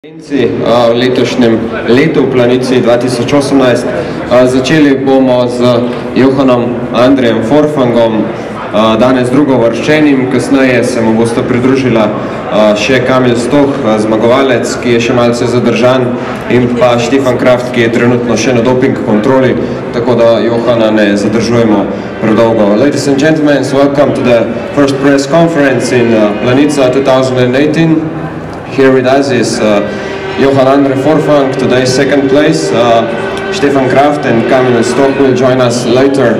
V letošnjem letu v Planici 2018. Začeli bomo z Johanom Andrejem Forfangom, danes drugovrščenim, kasneje se mu bosta pridružila še Kamil Stoh, zmagovalec, ki je še malce zadržan, in pa Stefan Kraft, ki je trenutno še na doping kontroli, tako da Johana ne zadržujemo predolgo. Ladies and gentlemen, welcome to the first press conference in Planica 2018. Here with us is Johan Andre Forfang, today's second place. Stefan Kraft and Kamil Stoch will join us later.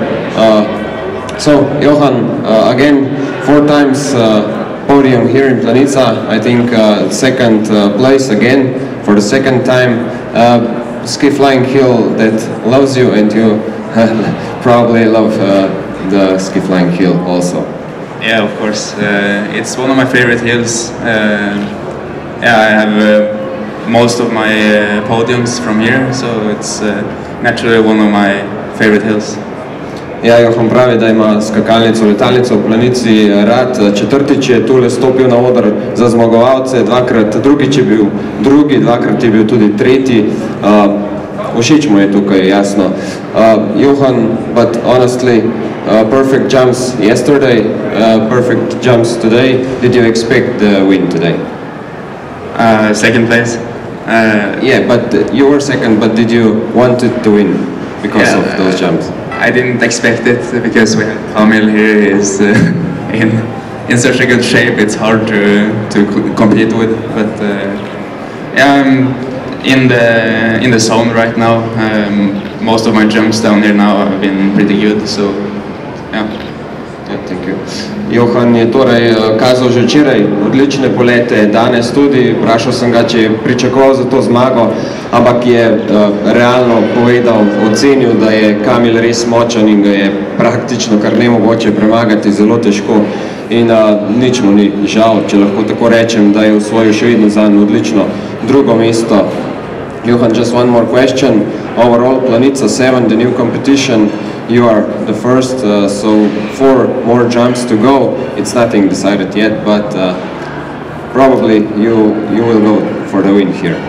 So, Johan, again, 4 times podium here in Planica. I think second place again for the second time. Ski flying hill that loves you, and you probably love the ski flying hill also. Yeah, of course. It's one of my favorite hills. Yeah, I have most of my podiums from here, so it's naturally one of my favorite hills. Ja, Johan pravi, da ima skakalnico, letalnico v Planici rad. Četrtič je tule stopil na oder za zmagovalce, drugič je bil drugi, dvakrat je bil tudi tretji. Všeč mu je tukaj, jasno. Johan, but honestly, perfect jumps yesterday, perfect jumps today. Did you expect the win today? Second place. Yeah, but you were second, but did you want it to win because of those jumps? I didn't expect it because Kamil here is in such a good shape. It's hard to compete with, but yeah, I'm in the zone right now. Most of my jumps down here now have been pretty good, so yeah. Thank you. Johan je torej kazal že včeraj odlične polete, danes tudi. Vprašal sem ga, če je pričakoval za to zmago, ampak je realno povedal, ocenil, da je Kamil res močan in ga je praktično kar nemogoče premagati, zelo težko. In nič mu ni žal, če lahko tako rečem, da je osvojil še vedno zanj odlično drugo mesto. Johan, just one more question. Overall, Planica 7, the new competition, you are the first, so 4 more jumps to go. It's nothing decided yet, but probably you will go for the win here.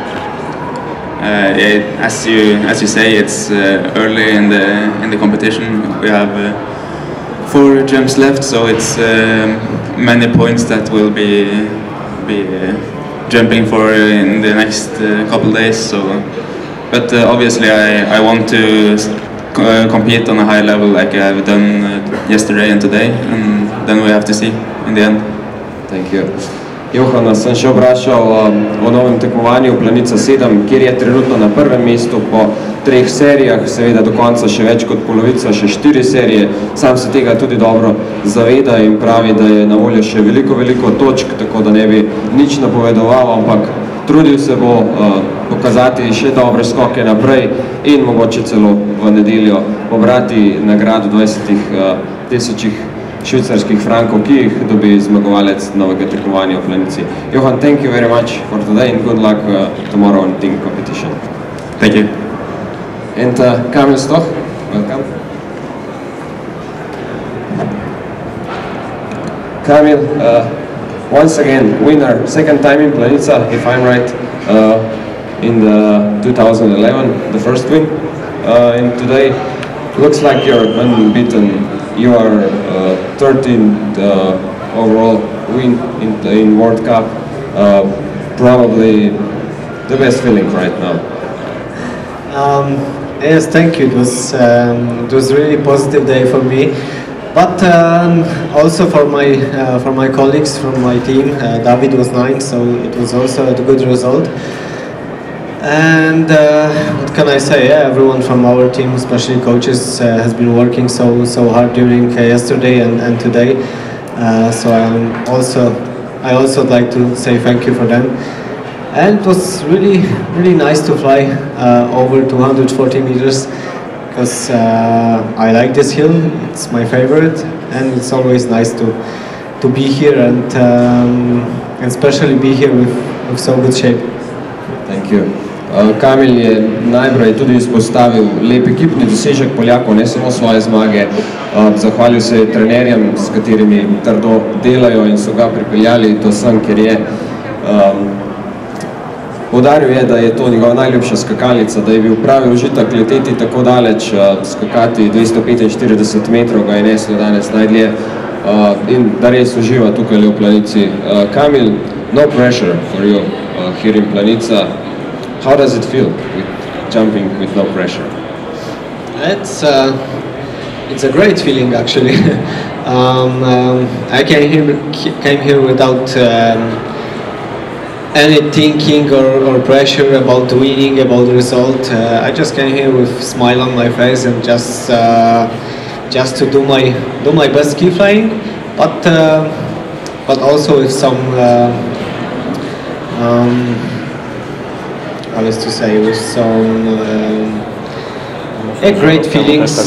As you say, it's early in the competition. We have 4 jumps left, so it's many points that we'll be jumping for in the next couple days. So, but obviously I want to compete on a high level like I've done yesterday and today, and then we have to see in the end. Thank you. Johana sem še obrašal o novem tekmovanju Planica 7, kjer je trenutno na prvem mestu po 3 serijah, seveda do konca še več kot polovica, še 4 serije. Sam se tega tudi dobro zaveda in pravi, da je na voljo še veliko točk, tako da ne bi nič napovedoval, ampak trudil se bo pokazati še dobre skoke naprej in mogoče celo v nedeljo pobrati nagrado 20,000 švicarskih frankov, ki jih dobi zmagovalec novega tekmovanja v Planici. Johan, thank you very much for today and good luck tomorrow in team competition. Thank you. And Kamil Stoch, welcome. Kamil, once again, winner, second time in Planica, if I'm right, in the 2011, the first win. And today, looks like you're unbeaten. You are 13th overall win in World Cup. Probably the best feeling right now. Yes, thank you. It was a really positive day for me, but also for my colleagues from my team. David was 9th, so it was also a good result. And what can I say? Yeah, everyone from our team, especially coaches, has been working so hard during yesterday and today. So I also like to say thank you for them. And it was really nice to fly over 240 meters because I like this hill. It's my favorite, and it's always nice to be here and especially be here with so good shape. Thank you. Kamil je najprej tudi izpostavil lep ekipni dosežek Poljakov, ne samo svoje zmage. Zahvalil se je trenerjem, s katerimi trdo delajo in so ga pripeljali do sem, kjer je. Poudaril je, da je to njegova najljubša skakalnica, da je bil pravi užitek leteti tako daleč, skakati 245 metrov, ga je neslo danes najdlje in da res uživa tukaj v Planici. Kamil, no pressure for you here in Planica. How does it feel with jumping with no pressure? It's a great feeling actually. I came here without any thinking or pressure about winning, about the result. I just came here with a smile on my face and just to do my best ski flying, but also with some how is to say, with some great feelings,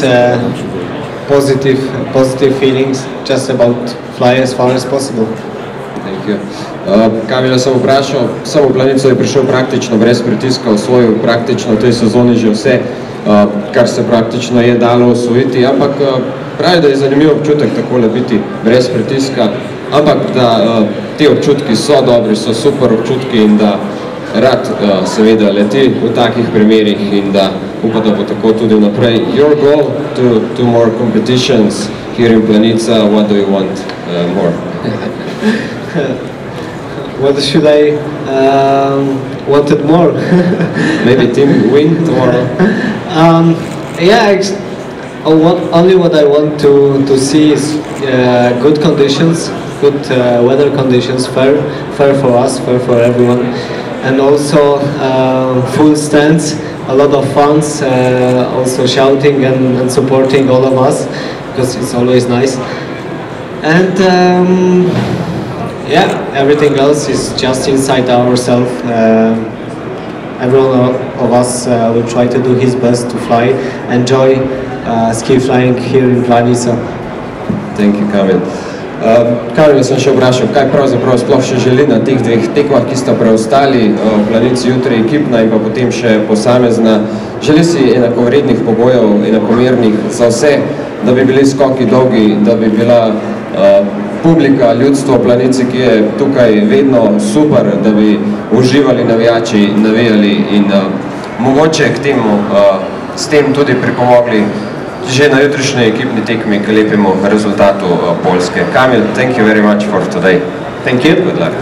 positive feelings, just about fly as far as possible. Thank you. Kamila sem vprašal, samo Planico je prišel praktično brez pritiska, osvojil praktično v tej sezoni že vse, kar se praktično je dalo osvojiti, ampak pravi, da je zanimiv občutek takole biti brez pritiska, ampak da te občutki so dobri, so super občutki in da rad seveda leti v takih primerih in da upa, da bo tako tudi naprej. Your goal to more competitions here in Planica, what do you want more? What should I wanted more? Maybe team win tomorrow? Yeah, only what I want to see is good conditions, good weather conditions, fair for us, fair for everyone, and also full stands, a lot of fans, also shouting and supporting all of us, because it's always nice. And yeah, everything else is just inside ourselves. Everyone of us will try to do his best to fly, enjoy ski flying here in Planica. Thank you, Kamil. Kamil, sem še vprašal, kaj pravzaprav sploh še želi na teh dveh tekmah, ki sta preostali v Planici jutri ekipna in pa potem še posamezna. Želi si enakovrednih pogojev, enakomernih za vse, da bi bili skoki dolgi, da bi bila publika, ljudstvo v Planici, ki je tukaj vedno super, da bi uživali navijači, navijali in mogoče k temu s tem tudi pripomogli že na jutrišnji ekipni tekmi k lepemu rezultatu Poljske. Kamil, thank you very much for today. Thank you. Good luck.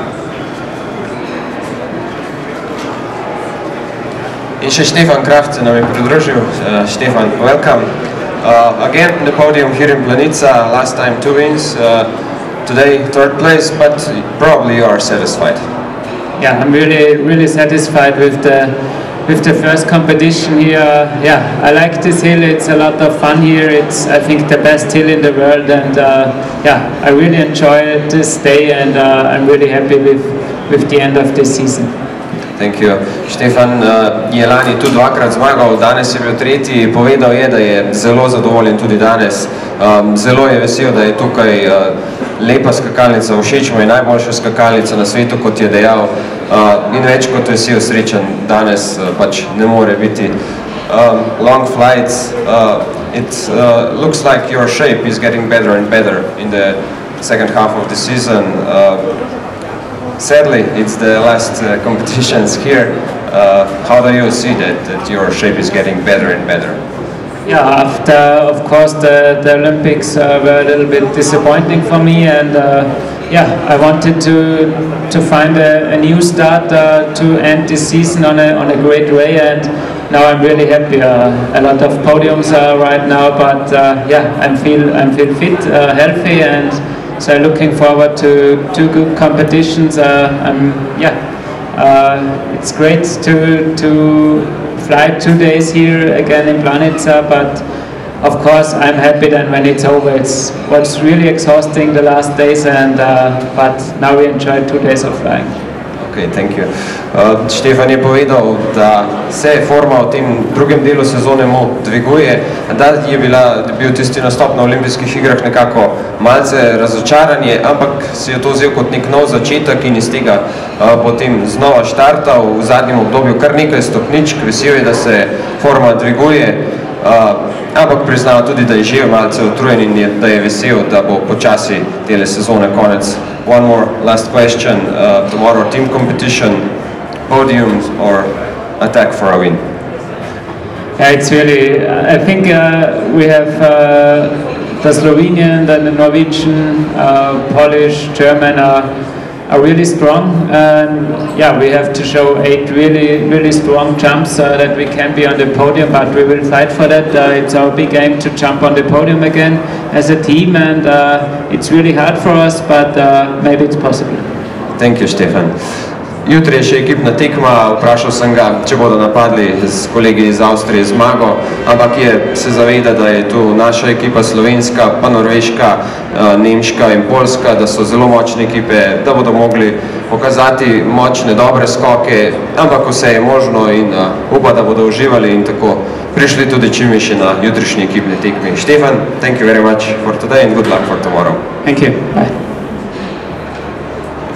In še Štefan Kraft se nam je pridružil. Štefan, welcome. Again, the podium here in Planica, last time 2 wins, today 3rd place, but probably you are satisfied. Yeah, I'm really satisfied with the first competition here. Yeah, I like this hill, it's a lot of fun here, it's I think the best hill in the world, and yeah, I really enjoy this day and I'm really happy with the end of this season. Thank you. Štefan je lani tudi dvakrat zmagal, danes je bil tretji, povedal je, da je zelo zadovoljen tudi danes. Zelo je vesel, da je tukaj lepa skakalnica, všeč mu je najboljša skakalnica na svetu, kot je dejal, in več kot vesel, srečen danes pač ne more biti. Long flights, it looks like your shape is getting better and better in the second half of the season. Sadly, it's the last competitions here. How do you see that your shape is getting better and better? Yeah, after, of course, the Olympics were a little bit disappointing for me, and yeah, I wanted to find a new start to end this season on a great way, and now I'm really happy. A lot of podiums right now, but yeah, I feel fit, healthy, and so looking forward to 2 good competitions. It's great to fly 2 days here again in Planica, but of course I'm happy then when it's over. It was really exhausting the last days, and but now we enjoy 2 days of flying. Okay, thank you. Štefan je povedal, da se forma v tem drugem delu sezone mu dviguje, da je bil tisti nastop na olimpijskih igrah nekako malce razočaranje, ampak si je to vzel kot nek nov začetek in iz tega potem znova štartal v zadnjem obdobju kar nekaj stopničk. Vesel je, da se forma dviguje, ampak priznava tudi, da je že malce utrujen in da je vesel, da bo počasi tele sezone konec. One more last question. Tomorrow team competition. podiums or attack for a win? Yeah, it's really, I think we have the Slovenian, then the Norwegian, Polish, German are really strong. Yeah, we have to show 8 really strong jumps that we can be on the podium, but we will fight for that. It's our big aim to jump on the podium again as a team, and it's really hard for us, but maybe it's possible. Thank you, Stefan. Jutri je še ekipna tekma, vprašal sem ga, če bodo napadli s kolegi iz Avstrije zmago, ampak se zaveda, da je tu naša ekipa slovenska, pa norveška, nemška in poljska, da so zelo močne ekipe, da bodo mogli pokazati močne, dobre skoke, ampak vse je možno in upa, da bodo uživali in tako prišli tudi čim više na jutrišnji ekipni tekmi. Stefan, thank you very much for today and good luck for tomorrow. Thank you. Bye.